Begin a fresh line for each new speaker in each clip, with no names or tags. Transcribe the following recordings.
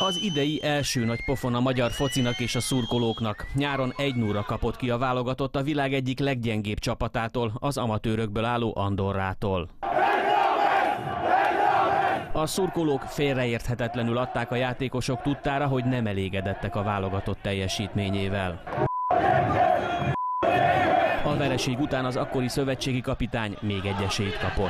Az idei első nagy pofon a magyar focinak és a szurkolóknak. Nyáron 1-0-ra kapott ki a válogatott a világ egyik leggyengébb csapatától, az amatőrökből álló Andorrától. A szurkolók félreérthetetlenül adták a játékosok tudtára, hogy nem elégedettek a válogatott teljesítményével. A vereség után az akkori szövetségi kapitány még egy esélyt kapott.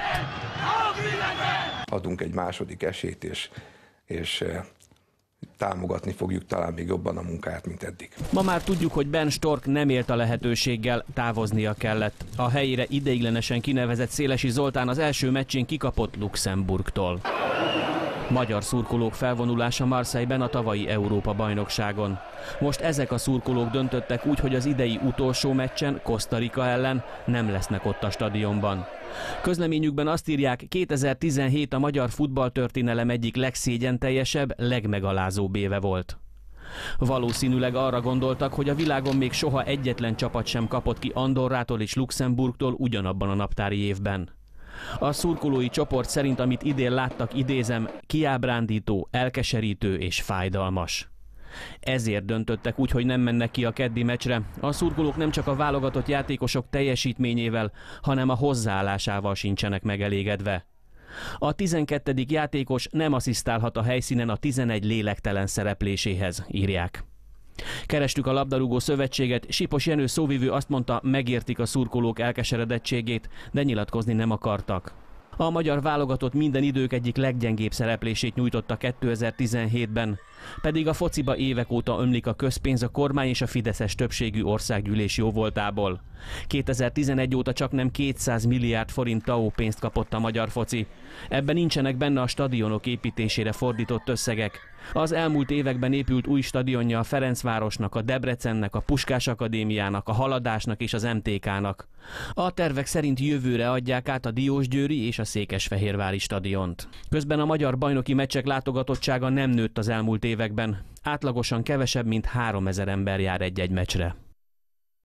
Adunk egy második esélyt, és támogatni fogjuk talán még jobban a munkát, mint eddig.
Ma már tudjuk, hogy Ben Stork nem élt a lehetőséggel, távoznia kellett. A helyére ideiglenesen kinevezett Szélesi Zoltán az első meccsén kikapott Luxemburgtól. Magyar szurkolók felvonulása Marseille-ben a tavalyi Európa-bajnokságon. Most ezek a szurkolók döntöttek úgy, hogy az idei utolsó meccsen, Costa Rica ellen nem lesznek ott a stadionban. Közleményükben azt írják, 2017 a magyar futballtörténelem egyik legszégyenteljesebb, legmegalázóbb éve volt. Valószínűleg arra gondoltak, hogy a világon még soha egyetlen csapat sem kapott ki Andorrától és Luxemburgtól ugyanabban a naptári évben. A szurkolói csoport szerint, amit idén láttak, idézem, kiábrándító, elkeserítő és fájdalmas. Ezért döntöttek úgy, hogy nem mennek ki a keddi meccsre. A szurkolók nem csak a válogatott játékosok teljesítményével, hanem a hozzáállásával sincsenek megelégedve. A 12. játékos nem asszisztálhat a helyszínen a 11 lélektelen szerepléséhez, írják. Kerestük a labdarúgó szövetséget, Sipos Jenő szóvivő azt mondta, megértik a szurkolók elkeseredettségét, de nyilatkozni nem akartak. A magyar válogatott minden idők egyik leggyengébb szereplését nyújtotta 2017-ben, pedig a fociba évek óta ömlik a közpénz a kormány és a fideszes többségű országgyűlés jóvoltából. 2011 óta csaknem 200 milliárd forint TAO pénzt kapott a magyar foci. Ebben nincsenek benne a stadionok építésére fordított összegek. Az elmúlt években épült új stadionja a Ferencvárosnak, a Debrecennek, a Puskás Akadémiának, a Haladásnak és az MTK-nak. A tervek szerint jövőre adják át a diósgyőri és a székesfehérvári stadiont. Közben a magyar bajnoki meccsek látogatottsága nem nőtt az elmúlt években. Átlagosan kevesebb, mint 3000 ember jár egy-egy meccsre.